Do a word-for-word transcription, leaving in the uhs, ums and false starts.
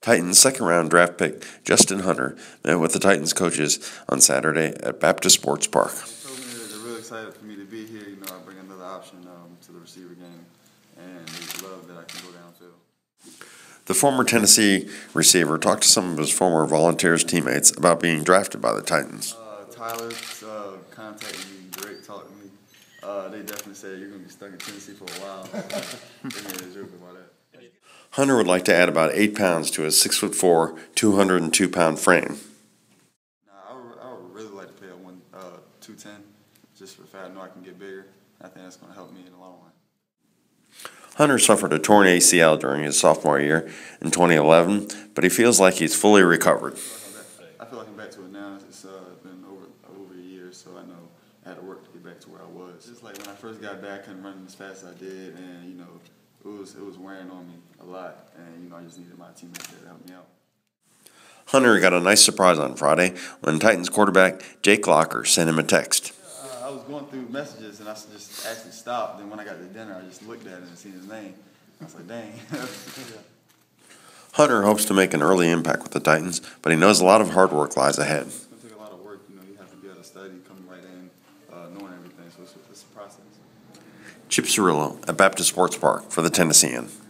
Titans second-round draft pick Justin Hunter met with the Titans coaches on Saturday at Baptist Sports Park. They told me that they're really excited for me to be here. You know, I bring another option um, to the receiver game, and they love that I can go downfield. The former Tennessee receiver talked to some of his former Volunteers teammates about being drafted by the Titans. Uh, Tyler uh, contacted me, Drake talked to me. Uh, they definitely said you're going to be stuck in Tennessee for a while. They made a joke about that. Hunter would like to add about eight pounds to his six foot four, two hundred two pound frame. Nah, I would, I would really like to play at one, uh, two ten, just for the fact I know I can get bigger. I think that's going to help me in the long run. Hunter suffered a torn A C L during his sophomore year in twenty eleven, but he feels like he's fully recovered. I feel like I'm back to it now. It's uh, been over over a year, so I know I had to work to get back to where I was. Just like when I first got back, I couldn't run as fast as I did, and you know, it was it was wearing on me a lot, and you know, I just needed my teammates there to help me out. Hunter got a nice surprise on Friday when Titans quarterback Jake Locker sent him a text. Uh, I was going through messages, and I just actually stopped. Then when I got to dinner, I just looked at it and seen his name. I was like, dang. Hunter hopes to make an early impact with the Titans, but he knows a lot of hard work lies ahead. It's going to take a lot of work. You know, you have to be able to study, come right in, uh, knowing everything. So it's, it's a process. Chip Cirillo at Baptist Sports Park for the Tennessean.